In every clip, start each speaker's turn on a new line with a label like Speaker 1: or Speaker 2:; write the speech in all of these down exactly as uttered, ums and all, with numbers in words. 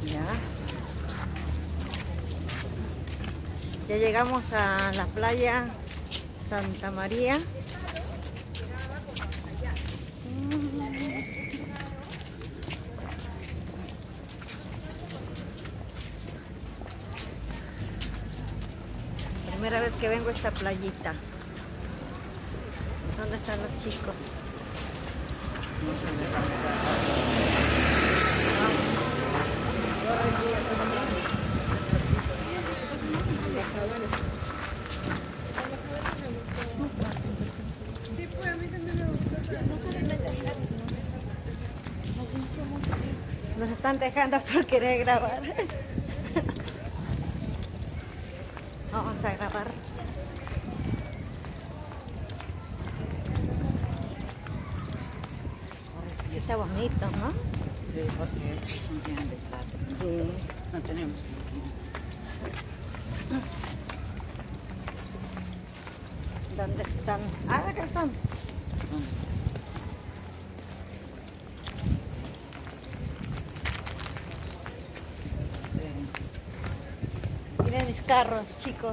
Speaker 1: Ya. Ya llegamos a la playa Santa María. Primera vez que vengo a esta playita. ¿Dónde están los chicos? Nos están dejando por querer grabar. Vamos a grabar. Sí, está bonito, ¿no?
Speaker 2: Sí, porque no tienen de plata.
Speaker 1: Sí.
Speaker 2: No tenemos.
Speaker 1: ¿Dónde están? Ah, acá están. Miren mis carros, chicos.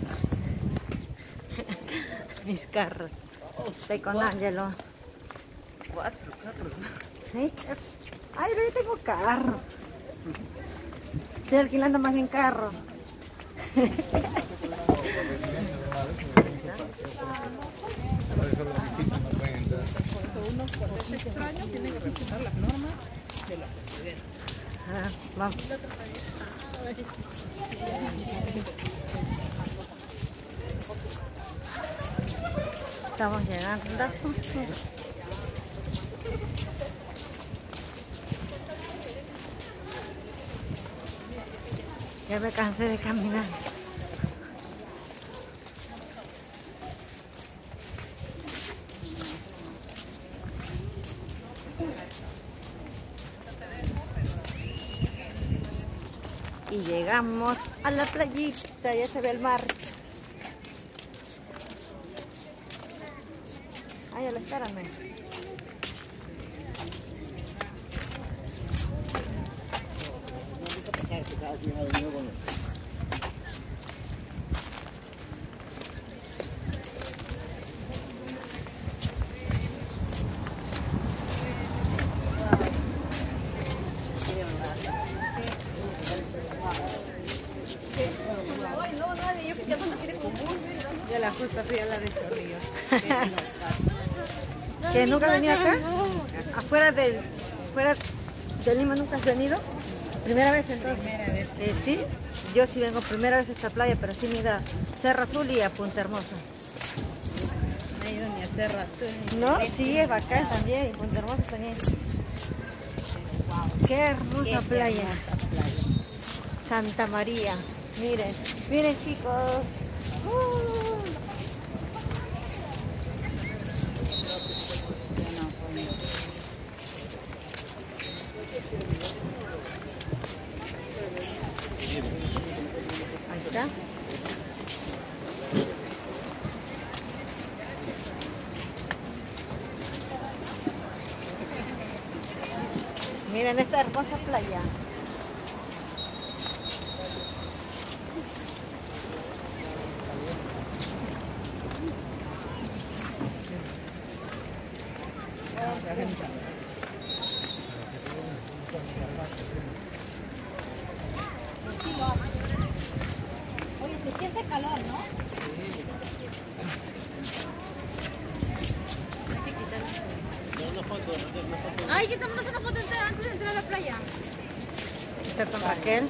Speaker 1: Mis carros. Estoy con Ángelo.
Speaker 2: Cuatro carros.
Speaker 1: Sí, es... Ay, yo tengo carro. Estoy alquilando más bien carro.
Speaker 2: Uno por ser extraño tiene que respetar las normas de la presidenta.
Speaker 1: Ah, vamos. Estamos llegando. Ya me cansé de caminar. Y llegamos a la playita, ya se ve el mar. Ay, espérame.
Speaker 2: Ya la justa fui a la de Chorrillos.
Speaker 1: ¿Que nunca has venido acá? ¿Afuera del, fuera de Lima nunca has venido? ¿Primera vez entonces?
Speaker 2: Primera vez.
Speaker 1: Eh, ¿Sí? Yo sí vengo primera vez a esta playa, pero sí me he ido a Cerro Azul y a Punta Hermosa.
Speaker 2: No he ido ni a Cerro Azul.
Speaker 1: ¿No? Sí, es bacán también, y Punta Hermosa también. Qué hermosa playa. Santa María. Miren, miren chicos. Uh. Ahí está. Miren esta hermosa playa.
Speaker 3: Oye, se siente calor, ¿no? Ay, que tomamos una foto antes de entrar a la playa.
Speaker 1: ¿Está con Raquel?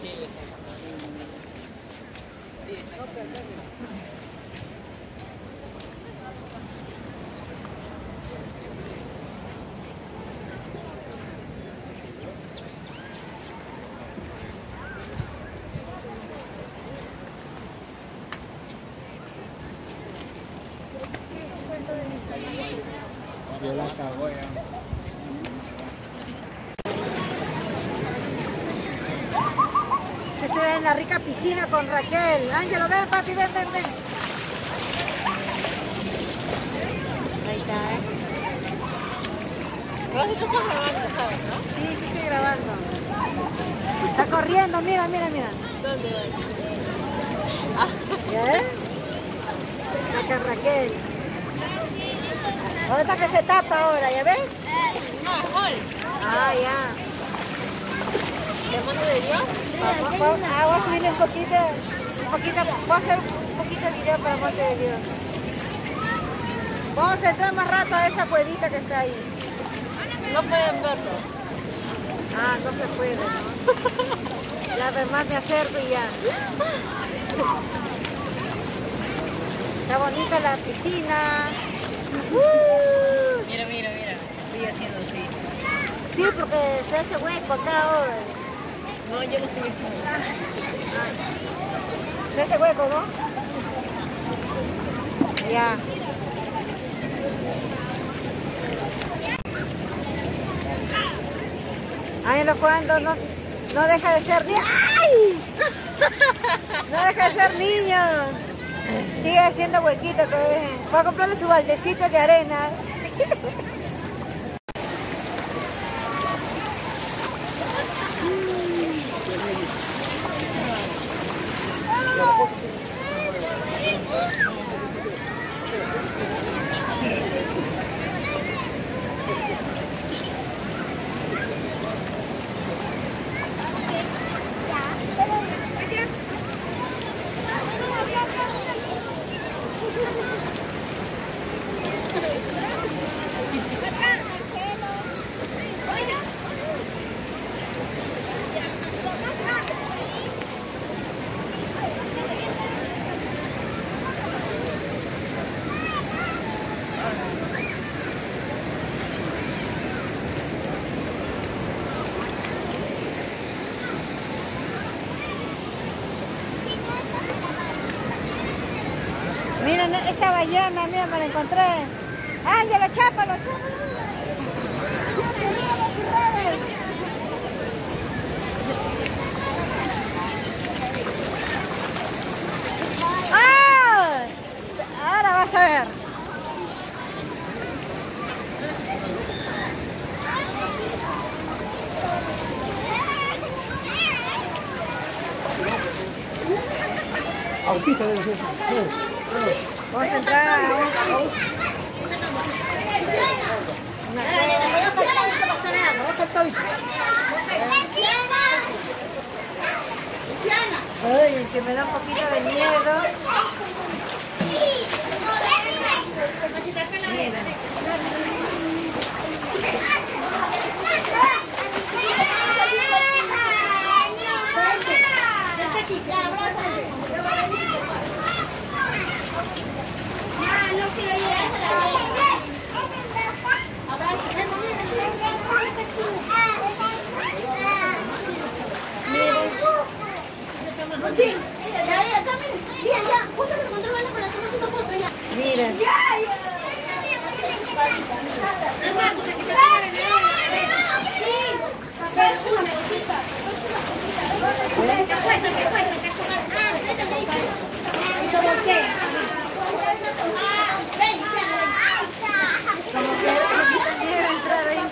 Speaker 4: Yo la cago ya.
Speaker 1: Estoy en la rica piscina con Raquel. Ángelo, ven papi, ven, ven, ven. Ahí está, ¿eh?
Speaker 3: Pero si tú estás grabando, ¿sabes, no?
Speaker 1: Sí, sí estoy grabando. Está corriendo, mira, mira, mira.
Speaker 2: ¿Dónde va?
Speaker 1: ¿Ya ves? Acá Raquel. ¿Dónde está que se tapa ahora? ¿Ya ves?
Speaker 3: No, gol.
Speaker 1: Ah, ya.
Speaker 3: ¿De Monte de Dios?
Speaker 1: Vamos, vamos, ah, voy a subirle un poquito, un poquito, voy a hacer un poquito de video para Monte de Dios. Vamos a entrar más rato a esa cuevita que está ahí.
Speaker 3: No pueden verlo.
Speaker 1: Ah, no se puede, ¿no? Ya además me acerco y ya. Está bonita la piscina. Uh.
Speaker 2: Mira, mira, mira. Estoy haciendo así.
Speaker 1: Sí, porque se hace hueco acá ahora.
Speaker 2: No, yo lo estoy haciendo.
Speaker 1: Se hace hueco, ¿no? Ya. Ay, lo cuando no, no deja de ser niño. ¡Ay! No deja de ser niño. Sigue haciendo huequito. Que... voy a comprarle su baldecito de arena. Miren, esta ballena, mira, me la encontré. ¡Ay, ya la chapa, la chapa! ¡Ah! Ahora vas a ver.
Speaker 4: Autista debe ser.
Speaker 1: Vamos a entrar a un... una Ay, que me da un poquito de miedo. Miren. Miren. Como que quiero entrar ahí.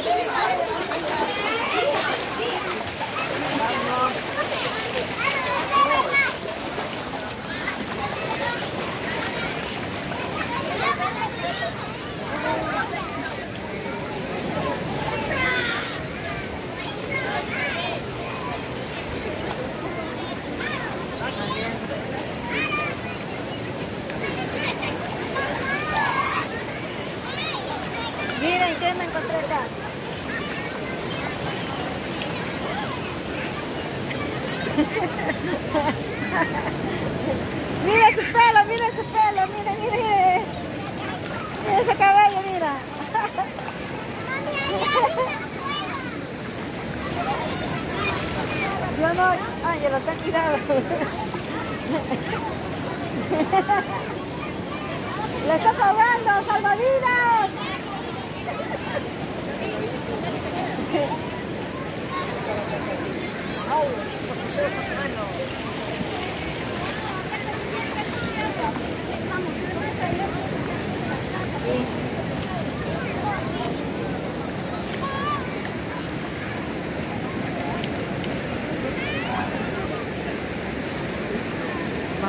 Speaker 1: Miren, ¿qué me encontré acá? Mira su pelo, mira su pelo, mira, mira, mira. Mira ese cabello, mira. Yo no, ay, ya lo está tirado. ¡Le está ahogando, salvavidas!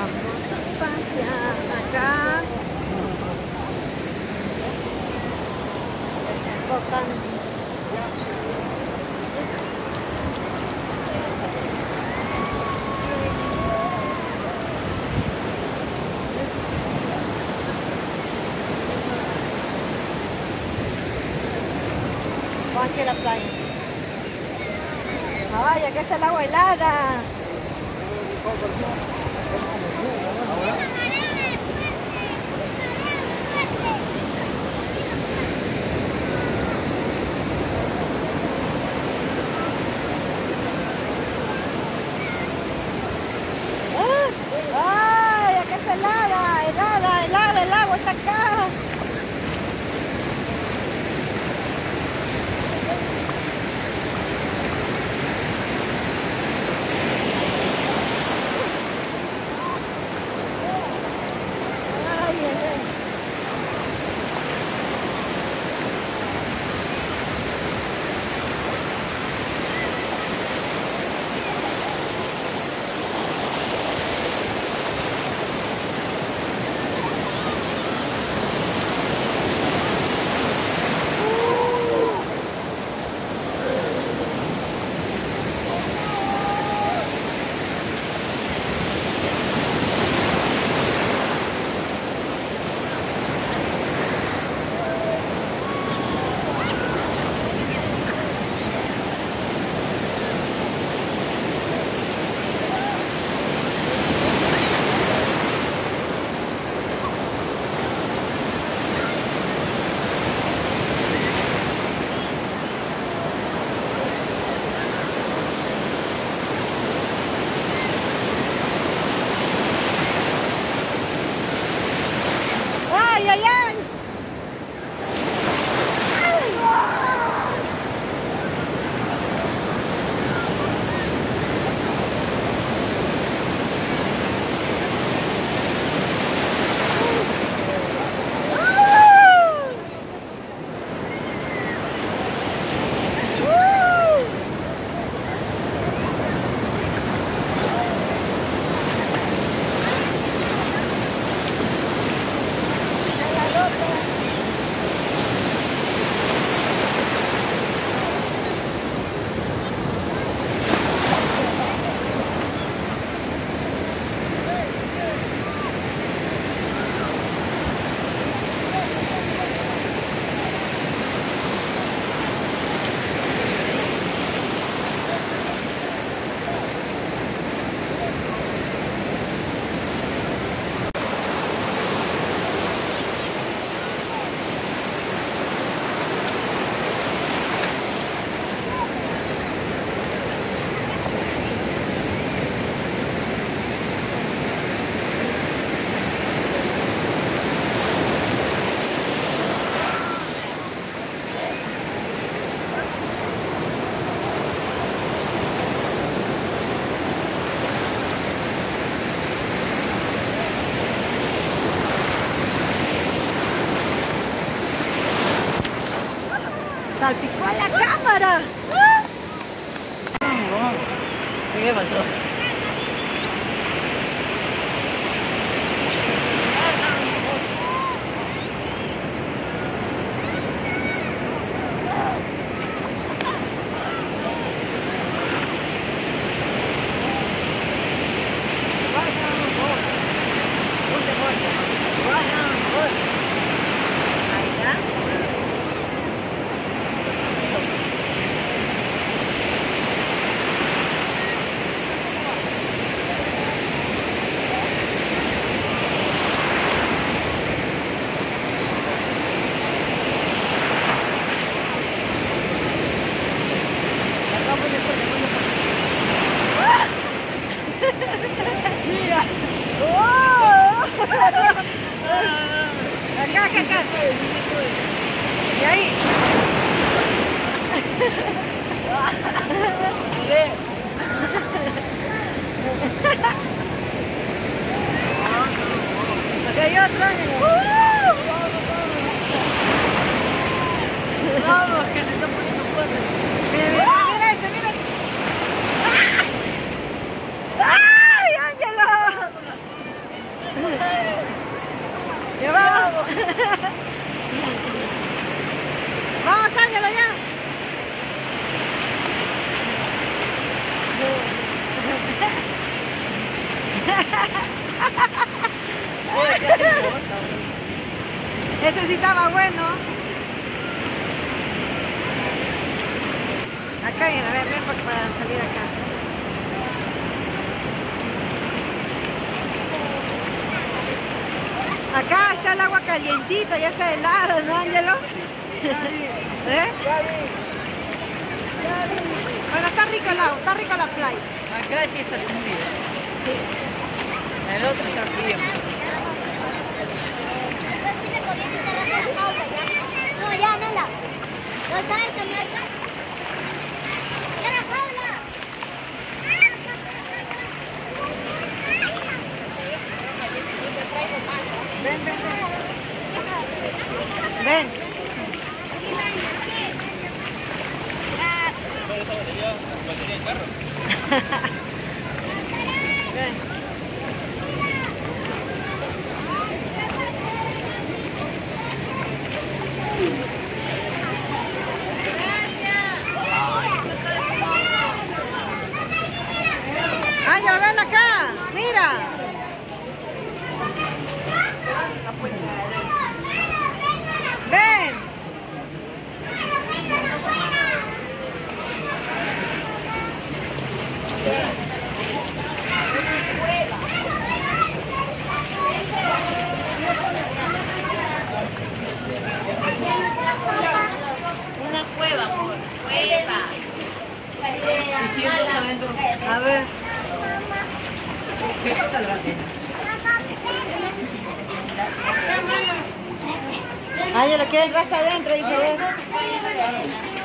Speaker 1: Vamos a pasear acá. Desembocan. Vamos hacia la playa. Ay, acá está el agua helada. Ay, acá está helada, helada, helada, el agua está acá. ¡Ay, ay, ay! ¡Salpicó a la cámara!
Speaker 2: ¿Qué pasó?
Speaker 1: Acá, acá, acá. Y ahí. Acá hay otro.
Speaker 2: Vamos, que se está poniendo fuerte.
Speaker 1: Mira, mira, mira este, mira. ¡Ay, Ángelo! sí estaba bueno. Acá viene, a ver, ven para para salir acá. Acá está el agua calientita, ya está helado, ¿no, Ángelo? ¿Eh? Bueno, está rico el agua, está rico la playa.
Speaker 2: Acá sí está frío. El otro está frío.
Speaker 3: No, ya, Nela. ¿No sabes cambiar? ¡Ya la jaula!
Speaker 1: Ven, ven, ven. Ven. Ven. Ángel, ven acá, mira. Ven.
Speaker 3: Una cueva, amor. Cueva.
Speaker 2: ¿Y si entras adentro?
Speaker 1: A ver.
Speaker 2: ¿Qué pasa la
Speaker 1: Ángel, ¿qué entraste adentro? Dice, a ver.